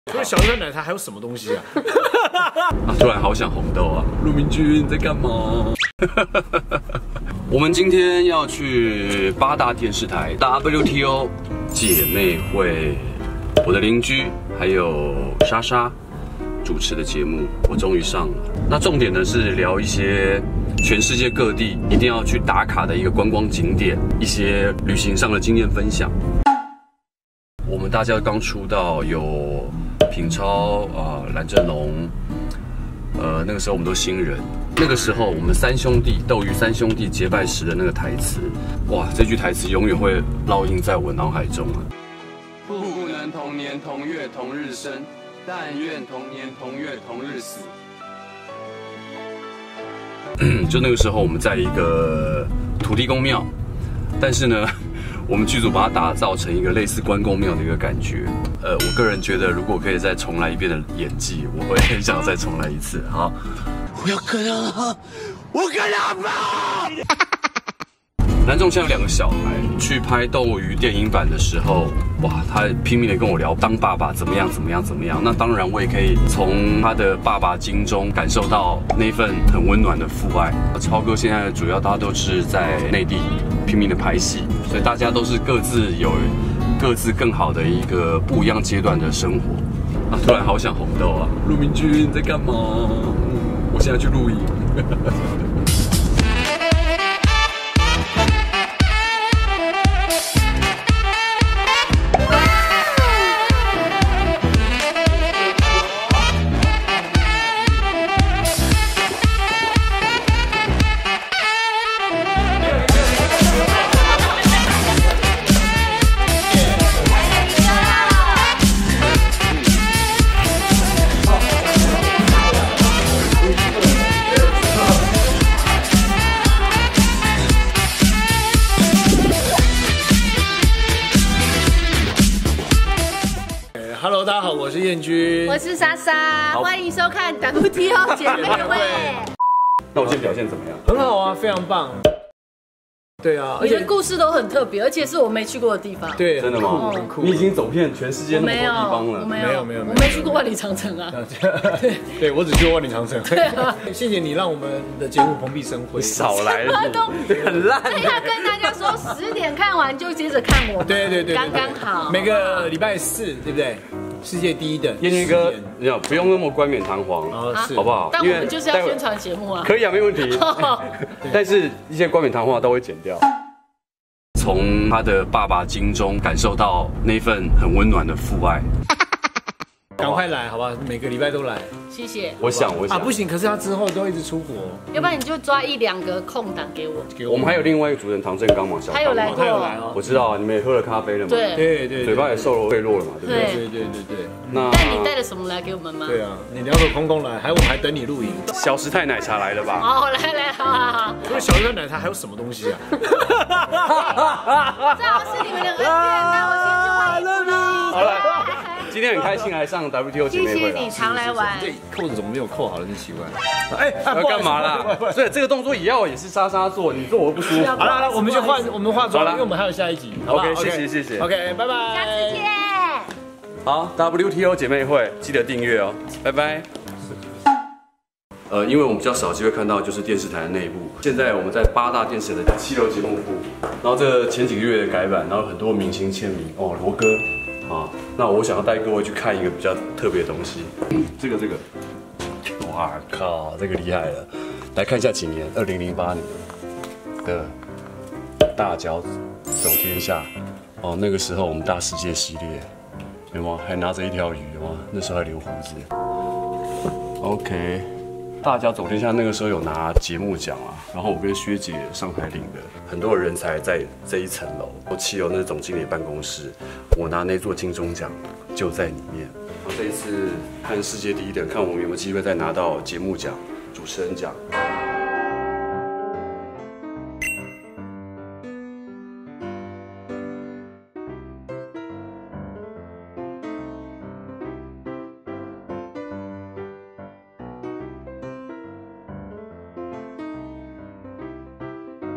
除了小酸奶茶还有什么东西啊？ 突然好想红豆啊！陆明君在干嘛？我们今天要去八大电视台 WTO 姐妹会，我的邻居还有莎莎主持的节目，我终于上了。那重点呢是聊一些全世界各地一定要去打卡的一个观光景点，一些旅行上的经验分享。我们大家刚出道，有品超蓝正龙，那个时候我们都新人。那个时候我们三兄弟斗鱼三兄弟结拜时的那个台词，哇，这句台词永远会烙印在我脑海中啊！不能同年同月同日生，但愿同年同月同日死。就那个时候我们在一个土地公庙，但是呢，我们剧组把它打造成一个类似关公庙的一个感觉。我个人觉得，如果可以再重来一遍的演技，我会很想再重来一次。好，我要跟他了，我跟他吧。南仲现在有2个小孩，去拍斗鱼电影版的时候，哇，他拼命的跟我聊当爸爸怎么样。那当然，我也可以从他的爸爸经中感受到那份很温暖的父爱。超哥现在主要大家都是在内地拼命的拍戏，所以大家都是各自有各自更好的一个不一样阶段的生活。突然好想红豆啊！陆明君在干嘛？我现在去录影。 Hello， 大家好，我是燕君， 我是莎莎，欢迎收看 WTO 姐妹会。 那我今天表现怎么样？ 很好啊，非常棒。对啊， 你的故事都很特别，而且是我没去过的地方。 对， 真的吗？ 很酷。 你已经走遍全世界那么多地方了。 没有， 我没去过万里长城啊。 对，我只去过万里长城。 对啊， 谢谢你让我们的节目蓬荜生辉。 少来了，很烂。 所以要跟大家说，10点看完就接着看我。 对， 刚刚好。 每个礼拜4，对不对？世界第一的燕君哥，你不用那么冠冕堂皇，好不好？ 但我们就是要宣传节目啊。 可以啊，没问题。但是一些冠冕堂皇都会剪掉。从他的爸爸经中感受到那份很温暖的父爱。 赶快来，好不好？每个礼拜都来。 谢谢。 我想不行，可是他之后都一直出国， 要不然你就抓1、2个空档给我。 我们还有另外一个主持人唐振刚嘛，小他有来过， 他有来哦。 我知道啊，你们也喝了咖啡了嘛？ 对， 嘴巴也瘦了，退落了嘛，对不对？ 对。 那但你带了什么来给我们吗？ 对啊，你聊口空空来，我们还等你录影。 小时泰奶茶来了吧？ 好，来，好。 除了小时泰奶茶还有什么东西啊？ 最好是你们的恩怨，那我先去换衣服喽。 好了。今天很开心来上 WTO 姐妹会， 谢谢你常来玩。 这扣子怎么没有扣好了？真奇怪。 要干嘛啦？所以这个动作也是莎莎做，你做我不舒服。 好了，我们就换我们化妆，因为我们还有下一集。 OK， 谢谢。 OK， 拜拜。 下次见。 好 ，WTO 姐妹会记得订阅哦，拜拜。因为我们比较少机会看到就是电视台的内部。现在我们在8大电视的7楼节目部，然后这前几个月的改版，然后很多明星签名哦，罗哥啊。那我想要带各位去看一个比较特别的东西，这个，哇靠，这个厉害了！来看一下几年，2008年的大脚走天下哦，那个时候我们大世界系列，有吗？还拿着一条鱼，有吗？那时候还留胡子。OK。大脚走天下那个时候有拿节目奖啊，然后我跟薛姐上台领的，很多人才在这一层楼。7楼那是总经理办公室，我拿那座金钟奖就在里面。然后这一次看世界第一的，看我们有没有机会再拿到节目奖、主持人奖。